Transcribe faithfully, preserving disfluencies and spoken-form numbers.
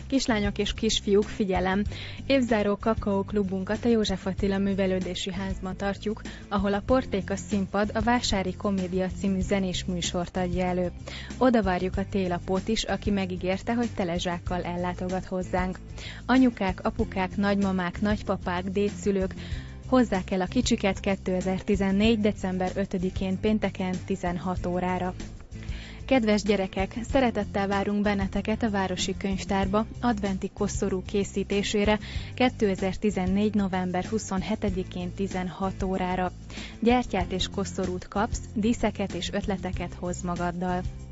Kislányok és kisfiúk, figyelem! Évzáró kakaóklubunkat a József Attila Művelődési Házban tartjuk, ahol a Portéka Színpad a Vásári Komédia című zenés műsort adja elő. Oda várjuk a télapót is, aki megígérte, hogy telezsákkal ellátogat hozzánk. Anyukák, apukák, nagymamák, nagypapák, dédszülők, hozzák el a kicsiket kétezer-tizennégy. december ötödikén pénteken tizenhat órára. Kedves gyerekek, szeretettel várunk benneteket a Városi Könyvtárba adventi koszorú készítésére kétezer-tizennégy. november huszonhetedikén tizenhat órára. Gyertyát és koszorút kapsz, díszeket és ötleteket hoz magaddal.